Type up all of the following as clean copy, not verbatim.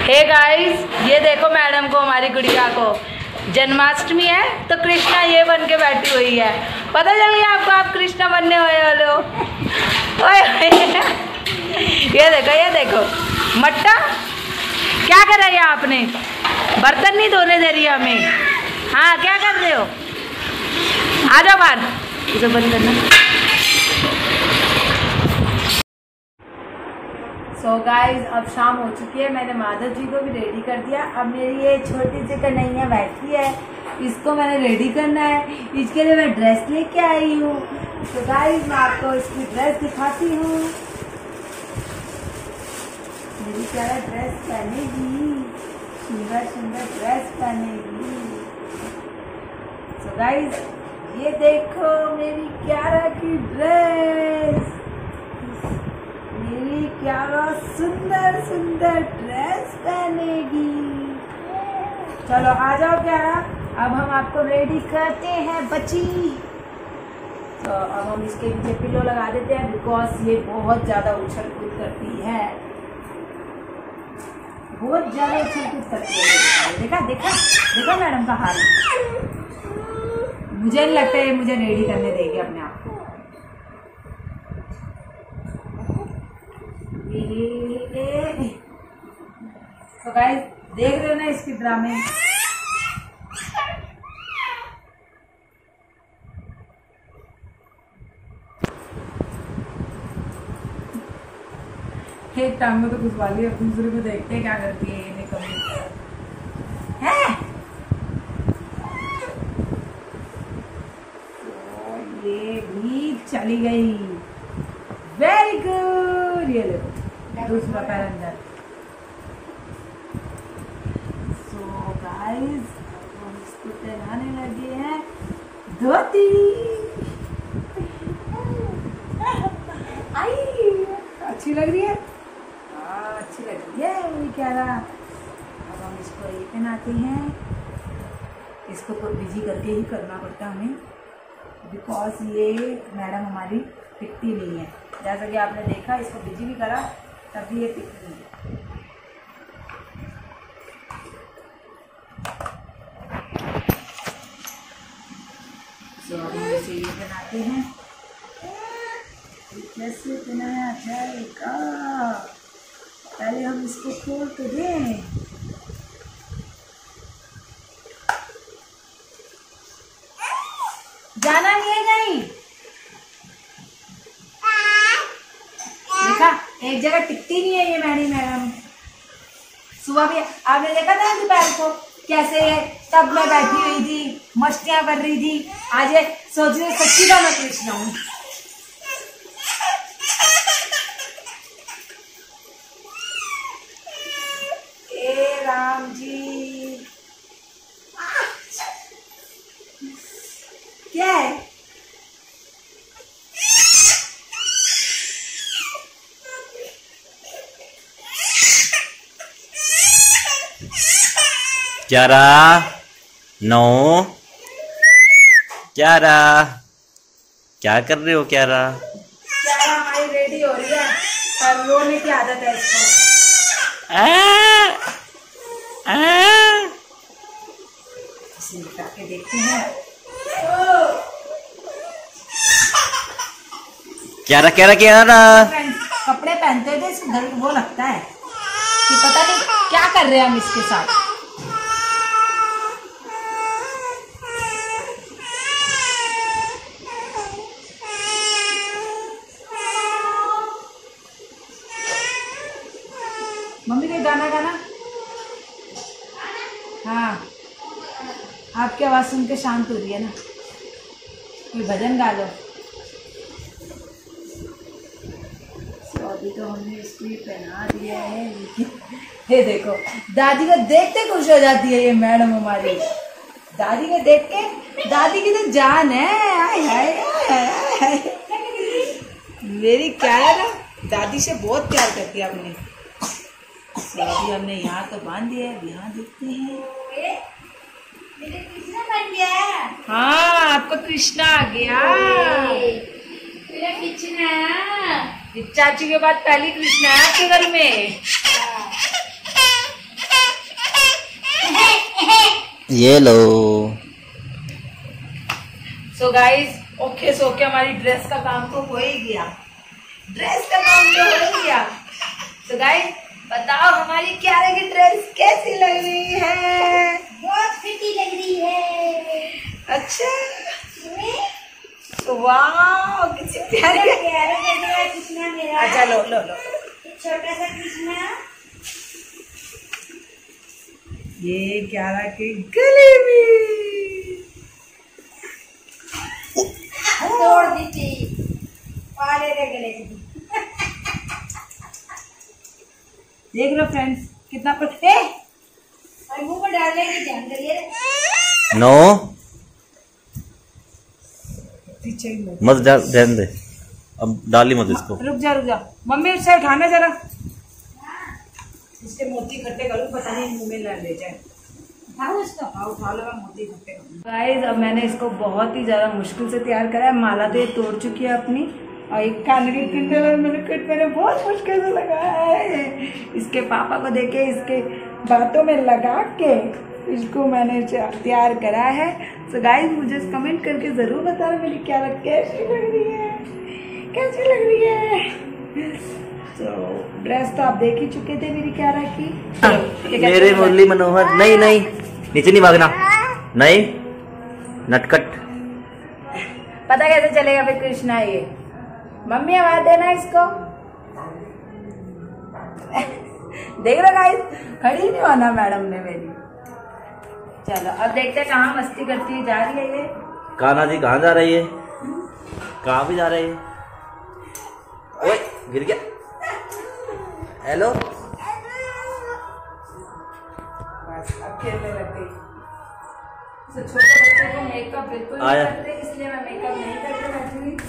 Hey guys, ये देखो madam को, हमारी गुड़िया को जन्माष्टमी है तो कृष्णा ये बन के बैठी हुई है। पता चल गया आपको, आप कृष्णा बनने वाले हो। ये देखो मट्टा क्या कर रही है आपने? बर्तन नहीं धोने दे रही हमें। हाँ, क्या कर रहे हो? आ जाओ बाहर, इसे बंद करना। सो गाइज, अब शाम हो चुकी है। मैंने माधव जी को भी रेडी कर दिया। अब मेरी ये छोटी सी कन्हैया बैठी है, इसको मैंने रेडी करना है। इसके लिए मैं ड्रेस लेके आई हूँ। तो गाइज, मैं आपको इसकी ड्रेस दिखाती हूँ। मेरी प्यारा ड्रेस पहनेगी, सुंदर सुंदर ड्रेस पहनेगी। सो गाइज, ये देखो मेरी क्यारा की ड्रेस। मेरी क्यारा सुंदर सुंदर ड्रेस पहनेगी। चलो आ जाओ क्यारा, अब हम आपको रेडी करते हैं बच्ची। तो अब हम इसके पीछे पिलो लगा देते हैं, बिकॉज ये बहुत ज्यादा उछल कूद करती है, बहुत ज्यादा उछल कूद करती है। देखा देखा देखा मैडम का हाल। मुझे नहीं लगता है मुझे रेडी करने देगी अपने आप को। तो गाइस, देख रहे हो ना इसके ड्रामे। एक टांग में तो घुसवा लिया, दूसरे को देखते हैं क्या करती है ये निकल है। तो ये भी चली गई। Very good. ये देखो दूसरा पैर अंदर। सो गाइस, हम इसको पहनाने लगे हैं धोती। आई, अच्छी लग रही है। अच्छी लग रही है वही कह रहा। अब हम इसको ये पहनाते हैं। इसको तो बिजी करके ही करना पड़ता है हमें, बिकॉज ये मैडम हमारी टिकती नहीं है। जैसा कि आपने देखा, इसको बिजी भी करा तब भी ये टिकती नहीं है। तो अब हम इसे ये बनाते हैं। कैसे बनाया जाएगा? पहले हम इसको खोल तो दें। जाना नहीं है कहीं। देखा, एक जगह टिकती नहीं है ये मैडम। सुबह भी आपने देखा था दोपहर को कैसे तब मैं बैठी हुई थी, मस्तियां कर रही थी। आज ये सोच रही सच्ची का मैं कृष्ण हूँ। राम जी, क्या है? क्यारा, नो क्यारा, क्या कर रहे हो क्यारा? क्यारा हमारी रेडी हो रही है, पर रोने की आदत है इसको। के देखते हैं। क्यारा क्यारा क्यारा, कपड़े पहनते थे इसको वो लगता है कि पता नहीं क्या कर रहे हैं हम इसके साथ। मम्मी के गाना गाना। हाँ, आपकी आवाज सुन के शांत हो रही है ना, कोई भजन गा लो। तो अभी तो हमने इसको ये पहना दिया है, ये देखो दादी को देखते खुश हो जाती है ये मैडम हमारी। दादी को देख के, दादी की तो जान है। आय हाय हाय हाय। मेरी क्या है ना, दादी से बहुत प्यार करती है अपने। अभी हमने यहाँ तो बांध दिया है, यहाँ देखते हैं। मेरे कृष्णा बन गया। हाँ, आपको कृष्णा आ गया। मेरा कृष्णा, चाची के बाद पहली कृष्णा है आपके घर में। ये लो। सो गाइस ओके सो के हमारी ड्रेस का काम तो हो ही गया। ड्रेस का काम तो हो ही गया। सो गाइस बताओ हमारी क्यारा की ड्रेस कैसी लग रही है? बहुत फिटी लग रही है। अच्छा वाह कितनी प्यारी है। कृष्णा मेरा। अच्छा लो लो लो छोटा सा कृष्णा। ये क्यारा के गले में तोड़ दी थी पाले रे गले की। देख लो फ्रेंड्स कितना पतले और मुंह में डालने की ध्यान करिए। नो पीछे ही लो। मत ध्यान दे, अब डाली मत इसको। रुक जा मम्मी उससे उठाना जरा। इसके मोती इकट्ठे करूँ पता नहीं मुंह में ले जाए। उठाओ इसको। हाँ उठा लो मोती इकट्ठे करूँ। गाइस अब मैंने इसको बहुत ही ज्यादा मुश्किल से तैयार करा है। माला तो ये तोड़ चुकी है अपनी और एक कान की कुंडल और मुकुट मैंने बहुत मुश्किल से लगाया है। इसके पापा को देके इसके बातों में लगा के इसको मैंने तैयार करा है। तो गाइस मुझे कमेंट करके जरूर बताना मेरी क्यारा कैसी लग रही है, कैसी लग रही है। तो ड्रेस तो आप देख ही चुके थे मेरी क्यारा की। मेरे मुरली मनोहर। नहीं नहीं नीचे नहीं भागना, नहीं नटकट। पता कैसे चलेगा फिर कृष्णा ये? मम्मी आवाज देना इसको। देख लो गाइस खड़ी नहीं होना मैडम ने मेरी। चलो अब देखते हैं कहाँ मस्ती करती है। जा रही है ये कान्हा जी कहाँ जा रही है? कहाँ भी जा रही है? ओए गिर गया। हेलो बस अब खेलने लग गई। तो छोटे बच्चे को मेकअप बिल्कुल नहीं करते इसलिए मैं मेकअप नहीं करके बैठी हुई।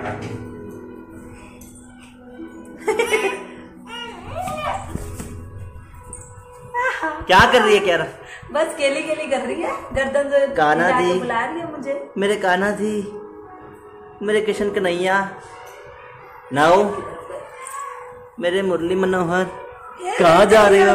क्या कर रही है क्यारा? बस केली कर रही है। गर्दन से कान्हा जी बुला रही है मुझे। मेरे कान्हा जी, मेरे किशन कन्हैया, नाओ मेरे मुरली मनोहर कहाँ जा रहे हो?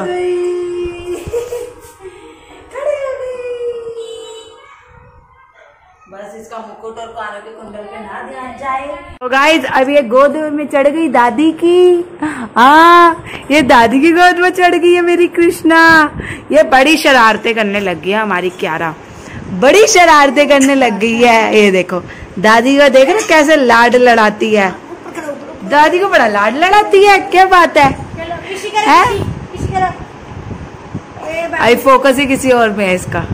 बस इसका मुकुट और कानों के कुंडल पे ना ध्यान जाए। तो गाइस अब ये गोद में चढ़ गई दादी की। हाँ ये दादी की गोद में चढ़ गई है मेरी कृष्णा। ये बड़ी शरारतें करने लग गई है हमारी क्यारा, बड़ी शरारतें करने लग गई है। ये देखो दादी को देख रहे कैसे लाड लड़ाती है। दादी को बड़ा लाड लड़ाती है। क्या बात है? आई फोकस ही किसी और में है इसका।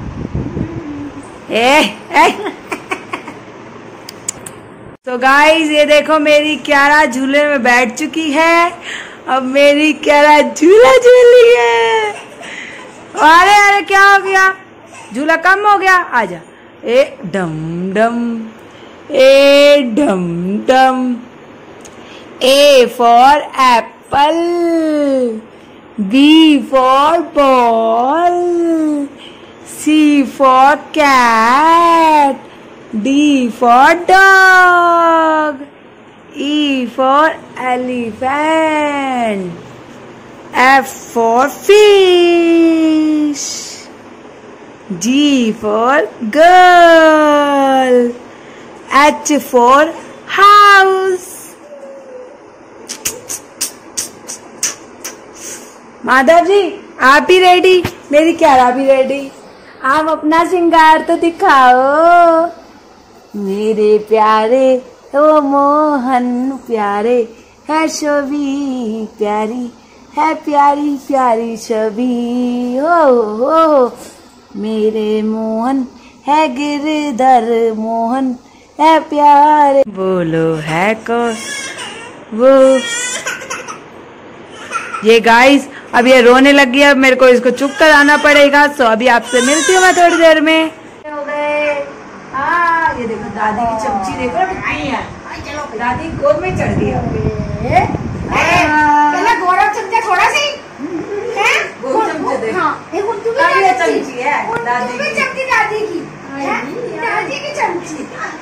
तो गाइस ये देखो मेरी क्यारा झूले में बैठ चुकी है। अब मेरी क्यारा झूला झूल रही है। अरे अरे क्या हो गया? झूला कम हो गया। आजा। ए डम डम, ए डम डम। A for apple, B for ball, C for cat, D for dog, E for elephant, F for fish, G for girl, H for house। Madhav ji आप भी रेडी, मेरी क्यारा भी रेडी। आप अपना श्रृंगार तो दिखाओ मेरे प्यारे ओ मोहन प्यारे है छवि प्यारी है, प्यारी प्यारी छवि हो मेरे मोहन है गिरधर मोहन है प्यारे। बोलो है कौन वो? ये गाइस अब ये रोने लग गया। अब मेरे को इसको चुप कराना पड़ेगा। सो अभी आपसे मिलती हूँ मैं थोड़ी देर में। हो गए। ये देखो दादी की चमची देखो कितनी है। दादी गोद में चढ़ गई। गौरव चमचा थोड़ा सी गोद चमचे देखो। ये चमची है दादी की। चमची दादी की, दादी की चमची।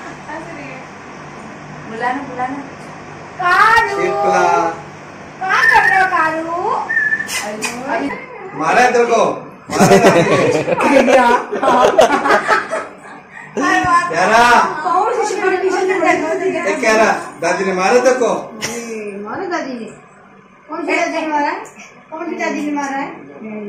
बुलाना कारू कहाँ कर रहे हो कारू? मारा है तेरे को? कह रहा दादी ने मारा था को मारा दादी ने? कौन सी दादी ने मारा है? कौन सी दादी ने मारा है?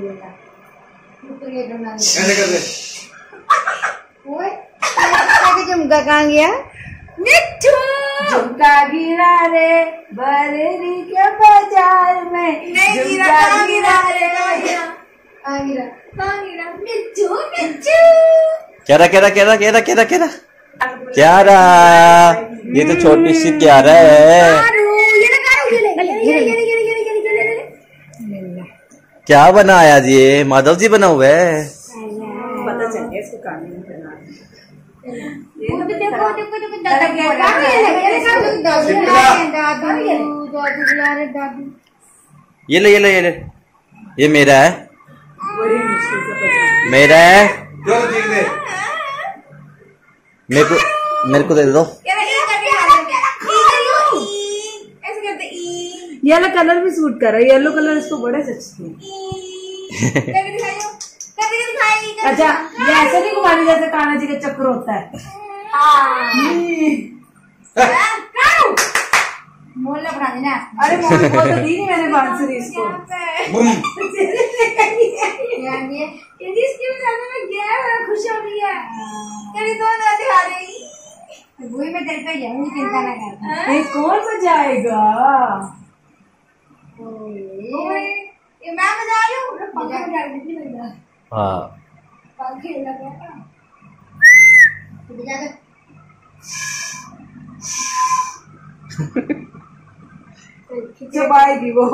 ऐसे कर दे। ओए झुमका कहाँ गया? मिट्टू झुमका गिरा रे बरेली के बाजार में, झुमका गिरा रे कहाँ गिरा? मिट्टू मिट्टू। क्या रहा ये तो छोटी सी क्या रहा है। क्या बनाया जी? ये माधव जी बना हुआ है। पता चल गया इसको कानून बना। ये ले ये मेरा है, बड़ी मुश्किल से बचा। मेरा है, जो जीत दे। मेरे को दे दो। येलो कलर भी सूट कर रहा है, येलो कलर इसको बड़े सच में। अच्छा ये ऐसे नहीं घुमाने जैसे कान्हा जी का चक्र होता है। मोल लपड़ा देना। अरे मोल को तो दी नहीं मैंने बांसुरी इसको। बुम। खुश हो रही है। तेरी दोनों दादी आ रही। वही मैं तेरे पे जाऊंगी, चिंता ना कर। ये कौन बजाएगा? ये मैं बजा रही हूँ। पंखा बजा रही थी। हाँ पंखे लगा था। बजा दे। चबाएगी वो।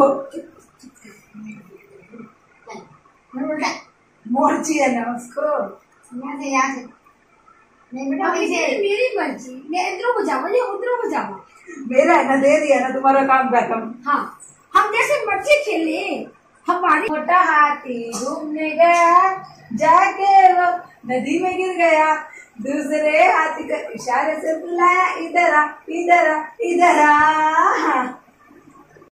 मोर्ची है ना उसको। यहाँ से नहीं बेटा, मेरी मर्जी। मैं इधर बजाऊँ या उधर बजाऊँ? मेरा है ना, दे दिया ना, तुम्हारा काम खत्म। हाँ, हम जैसे मर्जी खेले। हमारी छोटा हाथी घूमने गया, जाके वो नदी में गिर गया, दूसरे हाथी का इशारे से बुलाया, इधर आ इधर आ इधर आ।